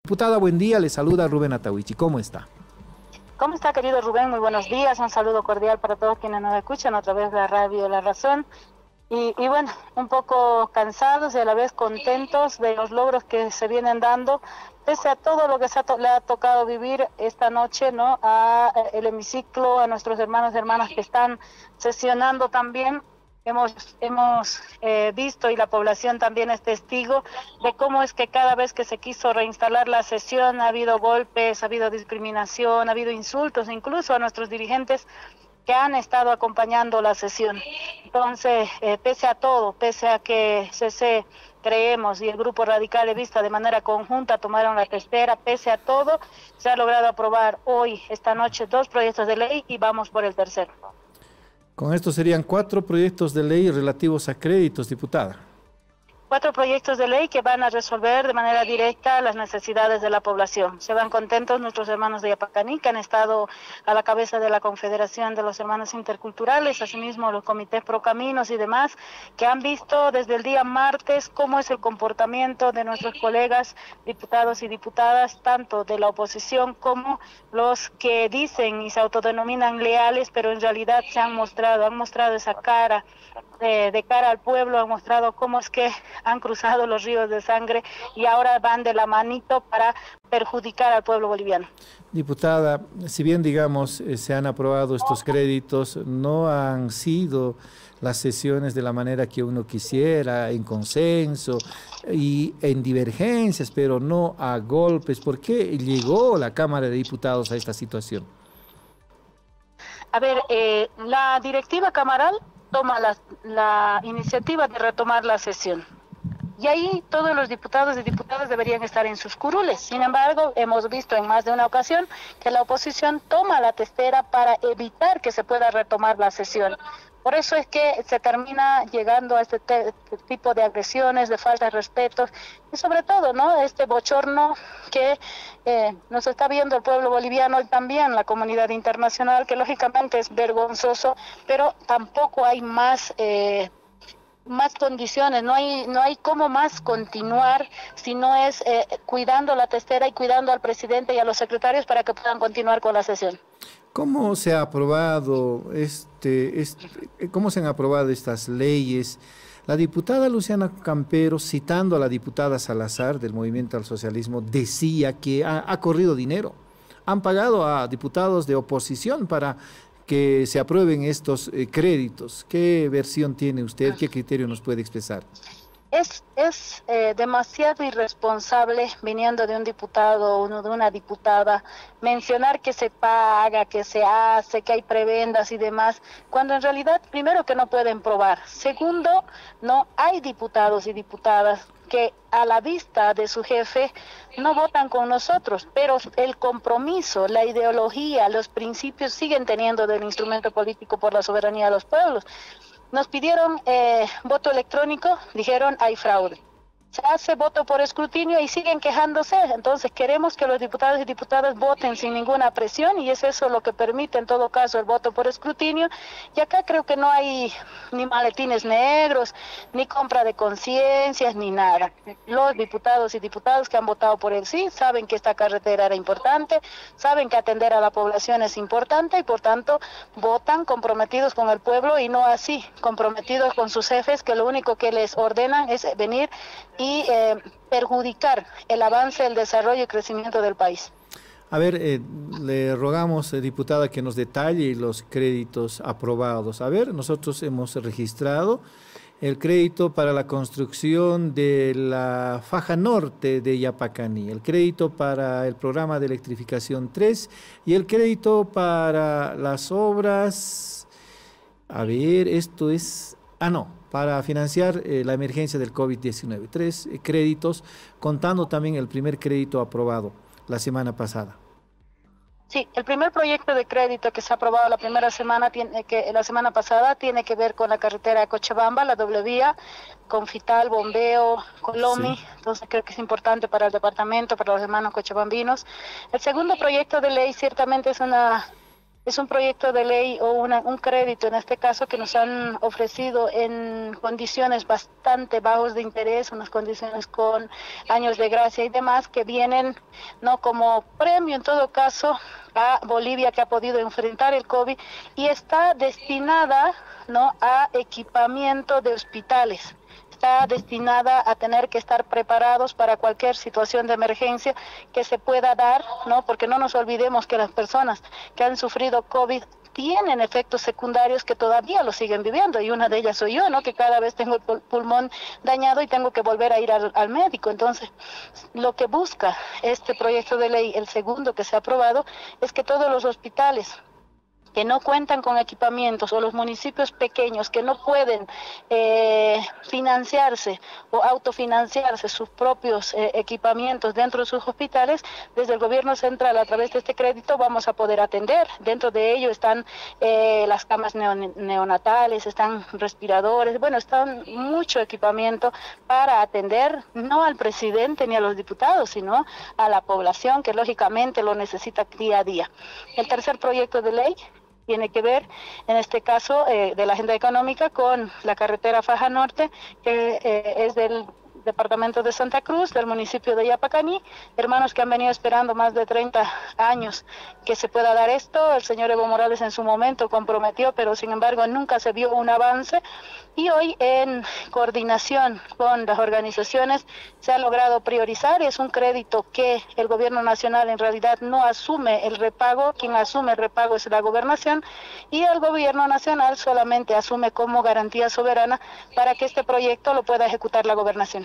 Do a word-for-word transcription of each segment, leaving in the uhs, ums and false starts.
Diputada, buen día, le saluda Rubén Atahuichi, ¿cómo está? ¿Cómo está, querido Rubén? Muy buenos días, un saludo cordial para todos quienes nos escuchan a través de la radio La Razón. Y, y bueno, un poco cansados y a la vez contentos de los logros que se vienen dando, pese a todo lo que se ha to- le ha tocado vivir esta noche, ¿no? A el hemiciclo, a nuestros hermanos y hermanas que están sesionando también. Hemos, hemos eh, visto, y la población también es testigo, de cómo es que cada vez que se quiso reinstalar la sesión ha habido golpes, ha habido discriminación, ha habido insultos, incluso a nuestros dirigentes que han estado acompañando la sesión. Entonces, eh, pese a todo, pese a que C C, Creemos y el Grupo Radical Evista de manera conjunta tomaron la testera, pese a todo, se ha logrado aprobar hoy, esta noche, dos proyectos de ley y vamos por el tercero. Con esto serían cuatro proyectos de ley relativos a créditos, diputada. Cuatro proyectos de ley que van a resolver de manera directa las necesidades de la población. Se van contentos nuestros hermanos de Yapacaní, que han estado a la cabeza de la Confederación de los Hermanos Interculturales, asimismo los comités pro caminos y demás, que han visto desde el día martes cómo es el comportamiento de nuestros colegas diputados y diputadas, tanto de la oposición como los que dicen y se autodenominan leales, pero en realidad se han mostrado, han mostrado esa cara de, de cara al pueblo, han mostrado cómo es que han cruzado los ríos de sangre y ahora van de la manito para perjudicar al pueblo boliviano. Diputada, si bien digamos eh, se han aprobado estos créditos, no han sido las sesiones de la manera que uno quisiera, en consenso y en divergencias, pero no a golpes. ¿Por qué llegó la Cámara de Diputados a esta situación? A ver, eh, la directiva camaral toma la, la iniciativa de retomar la sesión. Y ahí todos los diputados y diputadas deberían estar en sus curules. Sin embargo, hemos visto en más de una ocasión que la oposición toma la testera para evitar que se pueda retomar la sesión. Por eso es que se termina llegando a este te- tipo de agresiones, de falta de respeto y sobre todo, ¿no?, este bochorno que eh, nos está viendo el pueblo boliviano y también la comunidad internacional, que lógicamente es vergonzoso, pero tampoco hay más... Eh, más condiciones, no hay no hay cómo más continuar si no es eh, cuidando la testera y cuidando al presidente y a los secretarios para que puedan continuar con la sesión. ¿Cómo se ha aprobado este, este cómo se han aprobado estas leyes? La diputada Luciana Campero, citando a la diputada Salazar del Movimiento al Socialismo, decía que ha, ha corrido dinero. Han pagado a diputados de oposición para que se aprueben estos eh, créditos. ¿Qué versión tiene usted? ¿Qué criterio nos puede expresar? Es, es eh, demasiado irresponsable, viniendo de un diputado o de una diputada, mencionar que se paga, que se hace, que hay prebendas y demás, cuando en realidad, primero, que no pueden probar. Segundo, no hay diputados y diputadas que a la vista de su jefe no votan con nosotros, pero el compromiso, la ideología, los principios siguen teniendo del instrumento político por la soberanía de los pueblos. Nos pidieron eh, voto electrónico, dijeron hay fraude. Se hace voto por escrutinio y siguen quejándose. Entonces queremos que los diputados y diputadas voten sin ninguna presión y es eso lo que permite en todo caso el voto por escrutinio. Y acá creo que no hay ni maletines negros, ni compra de conciencias, ni nada. Los diputados y diputadas que han votado por el sí saben que esta carretera era importante, saben que atender a la población es importante y por tanto votan comprometidos con el pueblo y no así, comprometidos con sus jefes que lo único que les ordenan es venir y eh, perjudicar el avance, el desarrollo y crecimiento del país. A ver, eh, le rogamos, eh, diputada, que nos detalle los créditos aprobados. A ver, nosotros hemos registrado el crédito para la construcción de la faja norte de Yapacaní, el crédito para el programa de electrificación tres y el crédito para las obras. A ver, esto es... Ah, no. Para financiar eh, la emergencia del COVID diecinueve. Tres eh, créditos, contando también el primer crédito aprobado la semana pasada. Sí, el primer proyecto de crédito que se ha aprobado la primera semana, tiene que, la semana pasada, tiene que ver con la carretera de Cochabamba, la doble vía, Confital, Bombeo, Colomi. Sí. Entonces creo que es importante para el departamento, para los hermanos cochabambinos. El segundo proyecto de ley ciertamente es una... Es un proyecto de ley o una, un crédito, en este caso, que nos han ofrecido en condiciones bastante bajos de interés, unas condiciones con años de gracia y demás, que vienen, ¿no?, como premio, en todo caso, a Bolivia, que ha podido enfrentar el COVID, y está destinada, ¿no?, a equipamiento de hospitales. Está destinada a tener que estar preparados para cualquier situación de emergencia que se pueda dar, ¿no? Porque no nos olvidemos que las personas que han sufrido COVID tienen efectos secundarios que todavía lo siguen viviendo, y una de ellas soy yo, ¿no?, que cada vez tengo el pulmón dañado y tengo que volver a ir al, al médico. Entonces, lo que busca este proyecto de ley, el segundo que se ha aprobado, es que todos los hospitales que no cuentan con equipamientos, o los municipios pequeños que no pueden eh, financiarse o autofinanciarse sus propios eh, equipamientos dentro de sus hospitales, desde el gobierno central, a través de este crédito, vamos a poder atender. Dentro de ello están eh, las camas neon neonatales, están respiradores, bueno, están mucho equipamiento para atender no al presidente ni a los diputados, sino a la población que lógicamente lo necesita día a día. El tercer proyecto de ley tiene que ver, en este caso, eh, de la agenda económica, con la carretera Faja Norte, que eh, es del departamento de Santa Cruz, del municipio de Yapacaní, hermanos que han venido esperando más de treinta años que se pueda dar esto. El señor Evo Morales en su momento comprometió, pero sin embargo nunca se vio un avance, y hoy, en coordinación con las organizaciones, se ha logrado priorizar. Es un crédito que el gobierno nacional en realidad no asume el repago, quien asume el repago es la gobernación, y el gobierno nacional solamente asume como garantía soberana para que este proyecto lo pueda ejecutar la gobernación.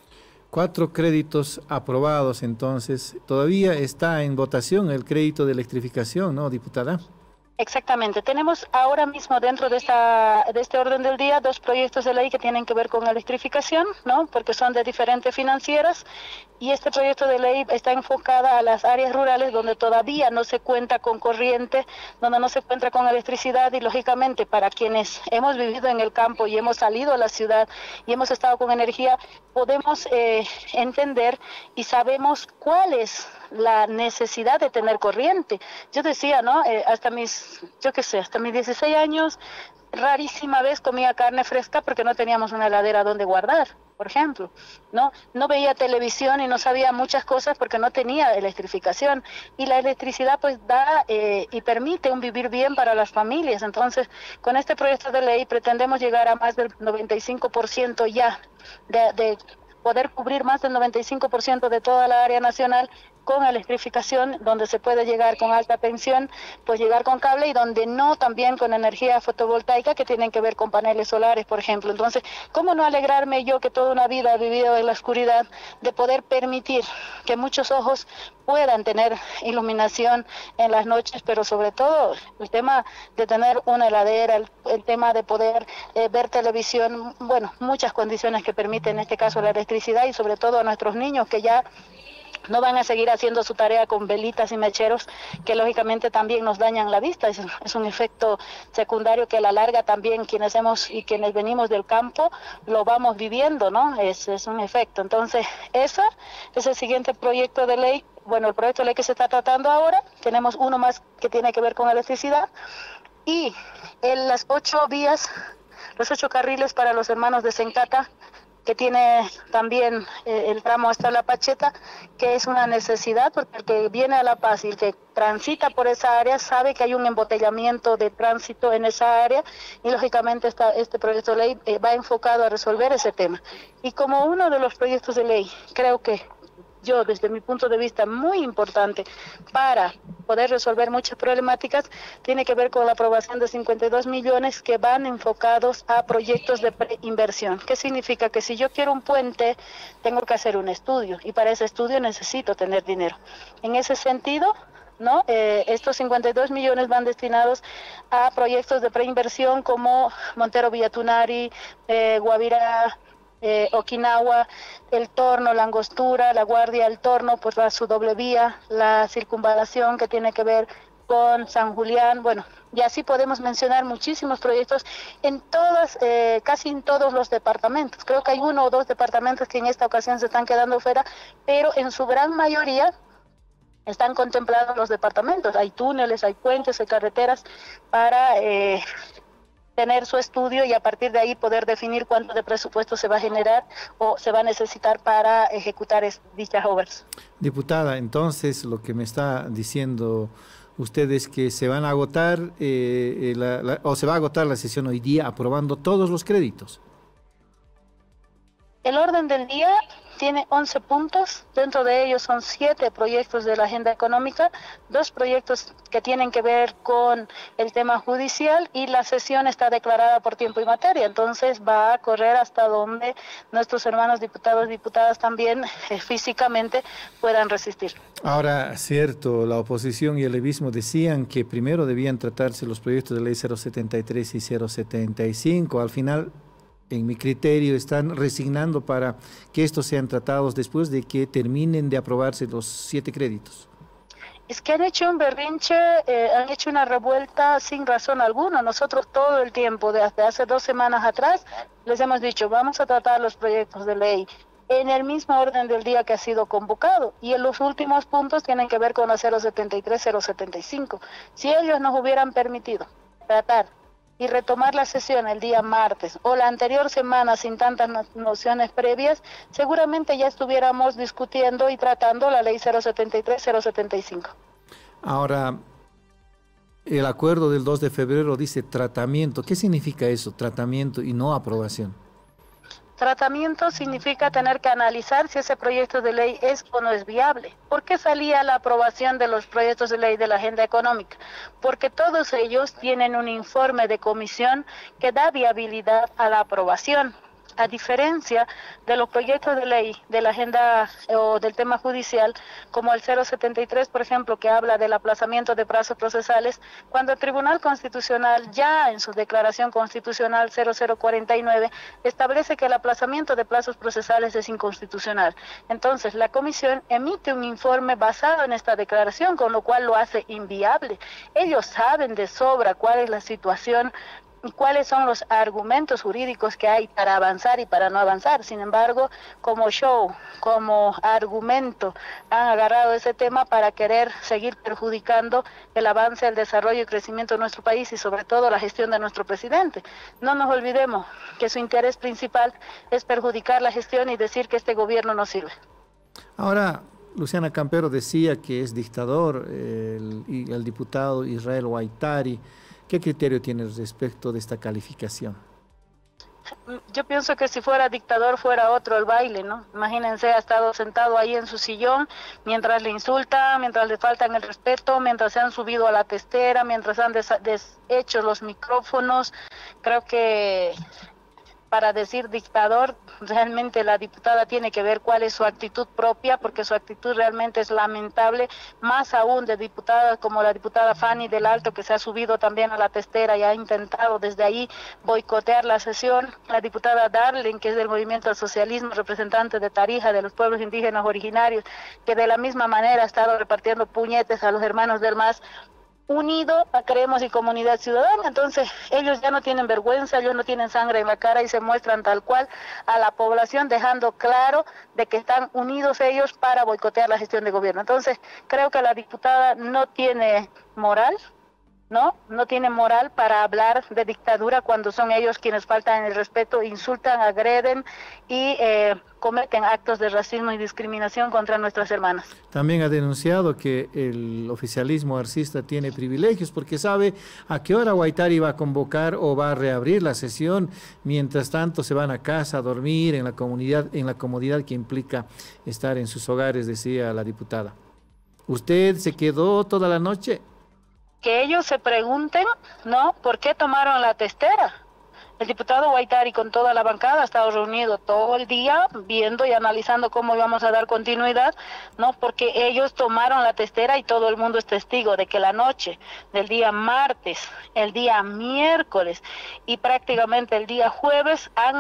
Cuatro créditos aprobados, entonces. Todavía está en votación el crédito de electrificación, ¿no, diputada? Exactamente. Tenemos ahora mismo dentro de esta de este orden del día dos proyectos de ley que tienen que ver con electrificación, ¿no?, porque son de diferentes financieras, y este proyecto de ley está enfocada a las áreas rurales donde todavía no se cuenta con corriente, donde no se cuenta con electricidad, y lógicamente para quienes hemos vivido en el campo y hemos salido a la ciudad y hemos estado con energía, podemos eh, entender y sabemos cuál es la necesidad de tener corriente. Yo decía, ¿no?, eh, hasta mis, yo qué sé, hasta mis dieciséis años, rarísima vez comía carne fresca porque no teníamos una heladera donde guardar, por ejemplo, ¿no? No veía televisión y no sabía muchas cosas porque no tenía electrificación, y la electricidad pues da eh, y permite un vivir bien para las familias. Entonces, con este proyecto de ley pretendemos llegar a más del noventa y cinco por ciento ya, de, de poder cubrir más del noventa y cinco por ciento de toda la área nacional con electrificación, donde se puede llegar con alta tensión, pues llegar con cable, y donde no también con energía fotovoltaica, que tienen que ver con paneles solares, por ejemplo. Entonces, ¿cómo no alegrarme yo, que toda una vida he vivido en la oscuridad, de poder permitir que muchos ojos puedan tener iluminación en las noches, pero sobre todo el tema de tener una heladera, el, el tema de poder eh, ver televisión, bueno, muchas condiciones que permiten en este caso la electricidad, y sobre todo a nuestros niños que ya no van a seguir haciendo su tarea con velitas y mecheros, que lógicamente también nos dañan la vista. Es, es un efecto secundario que a la larga también quienes hemos y quienes venimos del campo lo vamos viviendo, ¿no? Es, es un efecto. Entonces, ese es el siguiente proyecto de ley. Bueno, el proyecto de ley que se está tratando ahora, tenemos uno más que tiene que ver con electricidad, y en las ocho vías, los ocho carriles para los hermanos de Sencata, que tiene también eh, el tramo hasta La Pacheta, que es una necesidad, porque el que viene a La Paz y el que transita por esa área sabe que hay un embotellamiento de tránsito en esa área, y lógicamente esta, este proyecto de ley eh, va enfocado a resolver ese tema. Y como uno de los proyectos de ley, creo que yo, desde mi punto de vista, muy importante para poder resolver muchas problemáticas, tiene que ver con la aprobación de cincuenta y dos millones que van enfocados a proyectos de preinversión. ¿Qué significa? Que si yo quiero un puente, tengo que hacer un estudio, y para ese estudio necesito tener dinero. En ese sentido, ¿no? Eh, estos cincuenta y dos millones van destinados a proyectos de preinversión como Montero Villatunari, eh, Guavirá, Eh, Okinawa, el Torno, la Angostura, la Guardia, el Torno, pues va a su doble vía, la circunvalación que tiene que ver con San Julián, bueno, y así podemos mencionar muchísimos proyectos en todas, eh, casi en todos los departamentos. Creo que hay uno o dos departamentos que en esta ocasión se están quedando fuera, pero en su gran mayoría están contemplados los departamentos. Hay túneles, hay puentes, hay carreteras para eh, tener su estudio y a partir de ahí poder definir cuánto de presupuesto se va a generar o se va a necesitar para ejecutar es, dichas obras. Diputada, entonces lo que me está diciendo usted es que se van a agotar eh, la, la, o se va a agotar la sesión hoy día aprobando todos los créditos. El orden del día tiene once puntos, dentro de ellos son siete proyectos de la agenda económica, dos proyectos que tienen que ver con el tema judicial y la sesión está declarada por tiempo y materia, entonces va a correr hasta donde nuestros hermanos diputados y diputadas también eh, físicamente puedan resistir. Ahora, cierto, la oposición y el levismo decían que primero debían tratarse los proyectos de ley cero setenta y tres y cero setenta y cinco, al final, en mi criterio, están resignando para que estos sean tratados después de que terminen de aprobarse los siete créditos. Es que han hecho un berrinche, eh, han hecho una revuelta sin razón alguna. Nosotros todo el tiempo, desde hace dos semanas atrás, les hemos dicho, vamos a tratar los proyectos de ley en el mismo orden del día que ha sido convocado. Y en los últimos puntos tienen que ver con la cero setenta y tres, cero setenta y cinco. Si ellos nos hubieran permitido tratar y retomar la sesión el día martes o la anterior semana sin tantas no nociones previas, seguramente ya estuviéramos discutiendo y tratando la ley cero setenta y tres, cero setenta y cinco. Ahora, el acuerdo del dos de febrero dice tratamiento. ¿Qué significa eso, tratamiento y no aprobación? Tratamiento significa tener que analizar si ese proyecto de ley es o no es viable. ¿Por qué salía la aprobación de los proyectos de ley de la agenda económica? Porque todos ellos tienen un informe de comisión que da viabilidad a la aprobación. A diferencia de los proyectos de ley de la agenda o del tema judicial, como el cero setenta y tres, por ejemplo, que habla del aplazamiento de plazos procesales, cuando el Tribunal Constitucional ya en su declaración constitucional cero cero cuarenta y nueve establece que el aplazamiento de plazos procesales es inconstitucional. Entonces, la Comisión emite un informe basado en esta declaración, con lo cual lo hace inviable. Ellos saben de sobra cuál es la situación y cuáles son los argumentos jurídicos que hay para avanzar y para no avanzar. Sin embargo, como show, como argumento, han agarrado ese tema para querer seguir perjudicando el avance, el desarrollo y crecimiento de nuestro país y sobre todo la gestión de nuestro presidente. No nos olvidemos que su interés principal es perjudicar la gestión y decir que este gobierno no sirve. Ahora, Luciana Campero decía que es dictador el, el diputado Israel Huaytari. ¿Qué criterio tienes respecto de esta calificación? Yo pienso que si fuera dictador fuera otro el baile, ¿no? Imagínense, ha estado sentado ahí en su sillón mientras le insultan, mientras le faltan el respeto, mientras se han subido a la testera, mientras han des deshecho los micrófonos. Creo que para decir dictador, realmente la diputada tiene que ver cuál es su actitud propia, porque su actitud realmente es lamentable, más aún de diputadas como la diputada Fanny del Alto, que se ha subido también a la testera y ha intentado desde ahí boicotear la sesión, la diputada Darling, que es del Movimiento al Socialismo, representante de Tarija, de los pueblos indígenas originarios, que de la misma manera ha estado repartiendo puñetes a los hermanos del MAS, unido a Creemos y Comunidad Ciudadana. Entonces ellos ya no tienen vergüenza, ellos no tienen sangre en la cara y se muestran tal cual a la población, dejando claro de que están unidos ellos para boicotear la gestión de gobierno. Entonces creo que la diputada no tiene moral, ¿no? No tiene moral para hablar de dictadura cuando son ellos quienes faltan el respeto, insultan, agreden y eh, cometen actos de racismo y discriminación contra nuestras hermanas. También ha denunciado que el oficialismo arcista tiene privilegios porque sabe a qué hora Huaytari va a convocar o va a reabrir la sesión, mientras tanto se van a casa a dormir en la comunidad, en la comodidad que implica estar en sus hogares, decía la diputada. ¿Usted se quedó toda la noche? Que ellos se pregunten, ¿no?, ¿por qué tomaron la testera? El diputado Huaytari con toda la bancada ha estado reunido todo el día viendo y analizando cómo íbamos a dar continuidad, ¿no? Porque ellos tomaron la testera y todo el mundo es testigo de que la noche del día martes, el día miércoles y prácticamente el día jueves han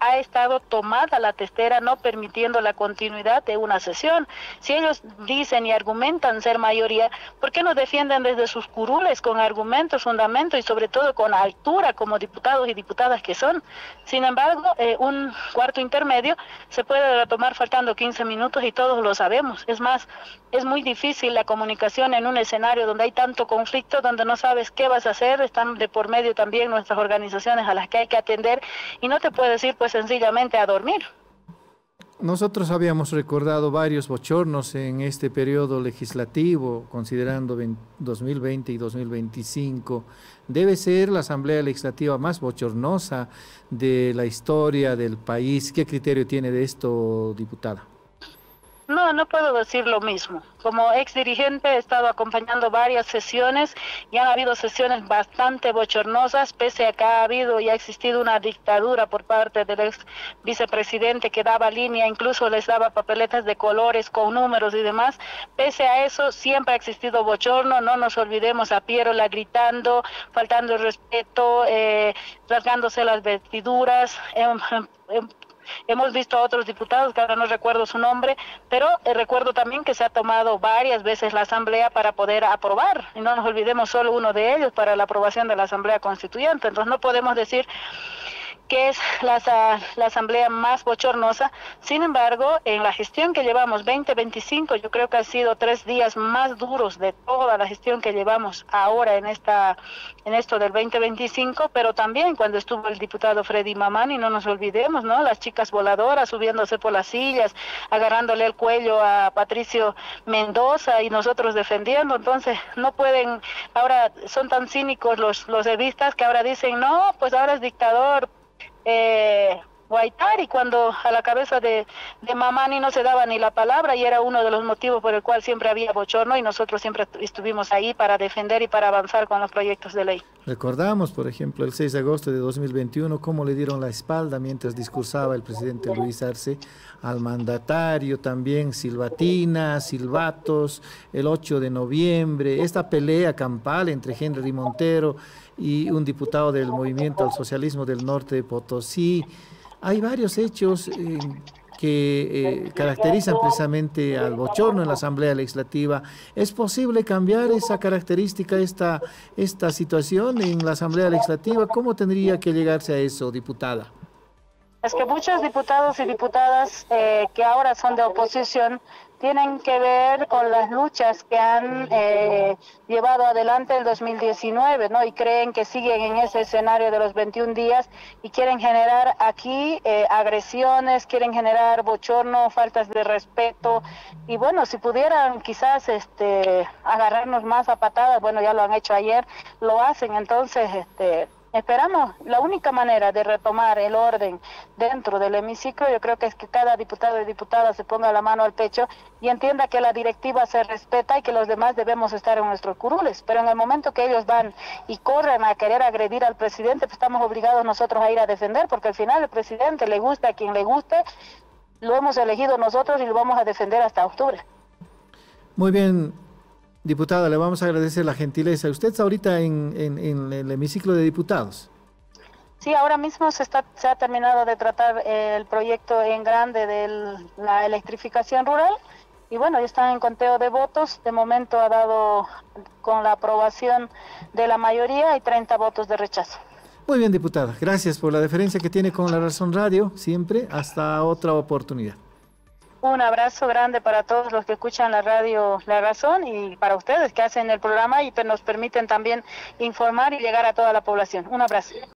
ha estado tomada la testera, no permitiendo la continuidad de una sesión. Si ellos dicen y argumentan ser mayoría, ¿por qué no defienden desde sus curules con argumentos, fundamentos y sobre todo con altura como diputados y diputadas que son? Sin embargo, eh, un cuarto intermedio se puede retomar faltando quince minutos y todos lo sabemos. Es más, es muy difícil la comunicación en un escenario donde hay tanto conflicto, donde no sabes qué vas a hacer. Están de por medio también nuestras organizaciones a las que hay que atender y no te puedes ir pues sencillamente a dormir. Nosotros habíamos recordado varios bochornos en este periodo legislativo, considerando dos mil veinte y dos mil veinticinco. Debe ser la Asamblea Legislativa más bochornosa de la historia del país. ¿Qué criterio tiene de esto, diputada? No, no puedo decir lo mismo. Como ex dirigente he estado acompañando varias sesiones y han habido sesiones bastante bochornosas, pese a que ha habido y ha existido una dictadura por parte del ex vicepresidente que daba línea, incluso les daba papeletas de colores con números y demás. Pese a eso, siempre ha existido bochorno. No nos olvidemos a Pierola gritando, faltando el respeto, eh, rasgándose las vestiduras. Eh, eh, Hemos visto a otros diputados, que ahora no recuerdo su nombre, pero eh, recuerdo también que se ha tomado varias veces la Asamblea para poder aprobar, y no nos olvidemos solo uno de ellos para la aprobación de la Asamblea Constituyente. Entonces no podemos decir que es la, la asamblea más bochornosa. Sin embargo, en la gestión que llevamos veinte veinticinco, yo creo que han sido tres días más duros de toda la gestión que llevamos ahora en esta en esto del veinte veinticinco, pero también cuando estuvo el diputado Freddy Mamani, no nos olvidemos, ¿no? Las chicas voladoras subiéndose por las sillas, agarrándole el cuello a Patricio Mendoza y nosotros defendiendo. Entonces, no pueden, ahora son tan cínicos los, los revistas que ahora dicen, no, pues ahora es dictador, Eh, Guaitari, cuando a la cabeza de, de Mamani no se daba ni la palabra, y era uno de los motivos por el cual siempre había bochorno y nosotros siempre estuvimos ahí para defender y para avanzar con los proyectos de ley. Recordamos, por ejemplo, el seis de agosto de dos mil veintiuno, cómo le dieron la espalda mientras discursaba el presidente Luis Arce al mandatario, también silbatinas, silbatos, el ocho de noviembre, esta pelea campal entre Henry Montero y un diputado del Movimiento al Socialismo del Norte de Potosí. Hay varios hechos eh, que eh, caracterizan precisamente al bochorno en la Asamblea Legislativa. ¿Es posible cambiar esa característica, esta, esta situación en la Asamblea Legislativa? ¿Cómo tendría que llegarse a eso, diputada? Es que muchos diputados y diputadas eh, que ahora son de oposición tienen que ver con las luchas que han eh, llevado adelante el dos mil diecinueve, ¿no? Y creen que siguen en ese escenario de los veintiún días y quieren generar aquí eh, agresiones, quieren generar bochorno, faltas de respeto. Y bueno, si pudieran quizás este, agarrarnos más a patadas, bueno, ya lo han hecho ayer, lo hacen. Entonces, este... esperamos, la única manera de retomar el orden dentro del hemiciclo, yo creo que es que cada diputado y diputada se ponga la mano al pecho y entienda que la directiva se respeta y que los demás debemos estar en nuestros curules. Pero en el momento que ellos van y corren a querer agredir al presidente, pues estamos obligados nosotros a ir a defender, porque al final el presidente le gusta a quien le guste, lo hemos elegido nosotros y lo vamos a defender hasta octubre. Muy bien. Diputada, le vamos a agradecer la gentileza. ¿Usted está ahorita en, en, en el hemiciclo de diputados? Sí, ahora mismo se, está, se ha terminado de tratar el proyecto en grande de la electrificación rural y bueno, ya están en conteo de votos. De momento ha dado con la aprobación de la mayoría y treinta votos de rechazo. Muy bien, diputada. Gracias por la deferencia que tiene con La Razón Radio, siempre. Hasta otra oportunidad. Un abrazo grande para todos los que escuchan la radio La Razón y para ustedes que hacen el programa y nos permiten también informar y llegar a toda la población. Un abrazo.